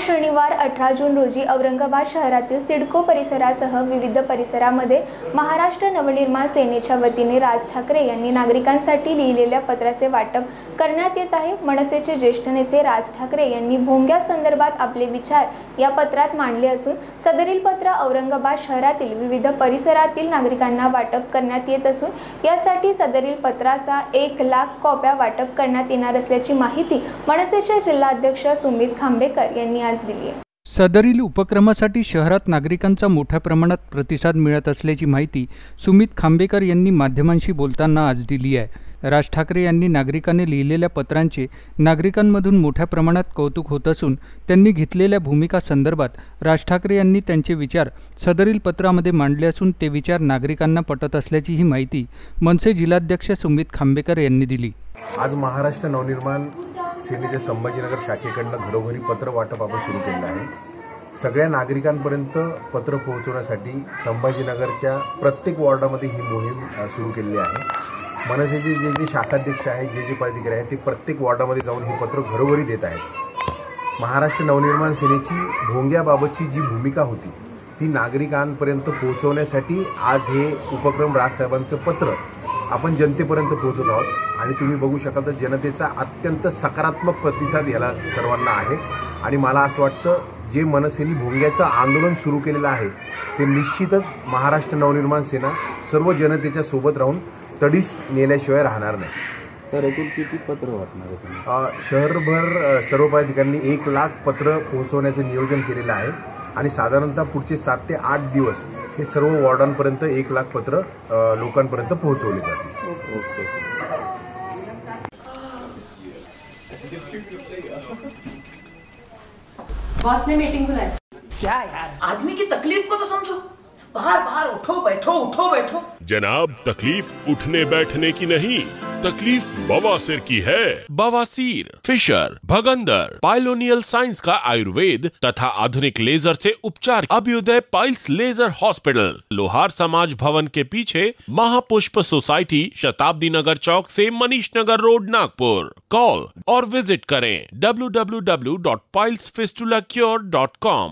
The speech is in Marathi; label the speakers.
Speaker 1: शनिवार 18 जून रोजी औरंगाबाद शहरातील सिडको परिसरासह विविध परिसरामध्ये महाराष्ट्र नवनिर्माण सेनेच्या वतीने राज ठाकरे यांनी नागरिकांसाठी लिहिलेल्या पत्राचे वाटप करण्यात येत आहे। मनसेचे ज्येष्ठ नेते राज ठाकरे यांनी भोंग्या संदर्भात आपले विचार या पत्रात मांडले असून सदरील पत्र औरंगाबाद शहरातील विविध परिसरातील नागरिकांना वाटप करण्यात येत असून यासाठी सदरील पत्राचा 1 लाख कॉप्या वाटप करण्यात येणार असल्याची माहिती मनसेचे जिल्हाध्यक्ष सुमित खांबेकर यांनी आज दिली आहे।
Speaker 2: सदरील उपक्रमासाठी शहरात नागरिकांचा मोठ्या प्रमाणात प्रतिसाद मिळत असल्याची माहिती सुमित खांबेकर यांनी माध्यमांशी बोलताना आज दिली आहे। राज ठाकरे यांनी नागरिकांनी लिहिलेल्या पत्रांचे नागरिकांमधून मोठ्या प्रमाणात कौतुक होत असून त्यांनी घेतलेल्या भूमिका संदर्भात राज ठाकरे यांनी त्यांचे विचार सदरील पत्रामध्ये मांडले असून ते विचार नागरिकांना पटत असल्याची ही माहिती मनसे जिल्हाध्यक्ष सुमित खांबेकर यांनी दिली।
Speaker 3: आज महाराष्ट्र नवनिर्माण सेनेच्या संभाजीनगर शाखेकडून घरोघरी पत्र वाटप आपण सुरू केलं आहे। सगळ्या नागरिकांपर्यंत पत्र पोहोचवण्यासाठी संभाजीनगरच्या प्रत्येक वॉर्डामध्ये ही मोहीम सुरू केलेली आहे। मनसेचे जे शाखाध्यक्ष आहेत, जे पदाधिकारी आहेत, ते प्रत्येक वॉर्डामध्ये जाऊन हे पत्र घरोघरी देत आहेत। महाराष्ट्र नवनिर्माण सेनेची भोंग्याबाबतची जी भूमिका होती ती नागरिकांपर्यंत पोहोचवण्यासाठी आज हे उपक्रम राजसाहेबांचं पत्र आपण जनतेपर्यंत पोहोचवत आहोत आणि तुम्ही बघू शकाल तर जनतेचा अत्यंत सकारात्मक प्रतिसाद याला सर्वांना आहे आणि मला असं वाटतं जे मनसेने भोंग्याचं आंदोलन सुरू केलेलं आहे ते निश्चितच महाराष्ट्र नवनिर्माण सेना सर्व जनतेच्या सोबत राहून तडीस नेल्याशिवाय राहणार नाही।
Speaker 4: तर एकूण किती पत्र वाटणार आहे?
Speaker 3: शहरभर सर्व पदाधिकाऱ्यांनी 1 लाख पत्र पोहोचवण्याचं नियोजन केलेलं आहे आणि साधारणतः पुढचे 7 ते 8 दिवस हे सर्व वॉर्डांपर्यंत 1 लाख पत्र लोकांपर्यंत पोहोचवले जातील।
Speaker 5: बॉस ने मीटिंग बुलाई।
Speaker 6: क्या यार, आदमी की तकलीफ को तो समझो। बाहर बाहर उठो बैठो।
Speaker 7: जनाब, तकलीफ उठने बैठने की नहीं, तकलीफ बवासीर की है। बवासीर, फिशर, भगंदर, पाइलोनियल साइंस का आयुर्वेद तथा आधुनिक लेजर से उपचार। अभ्युदय पाइल्स लेजर हॉस्पिटल, लोहार समाज भवन के पीछे, महापुष्प सोसाइटी, शताब्दी नगर चौक से मनीष नगर रोड, नागपुर। कॉल और विजिट करें www.pilesfistulacure.com।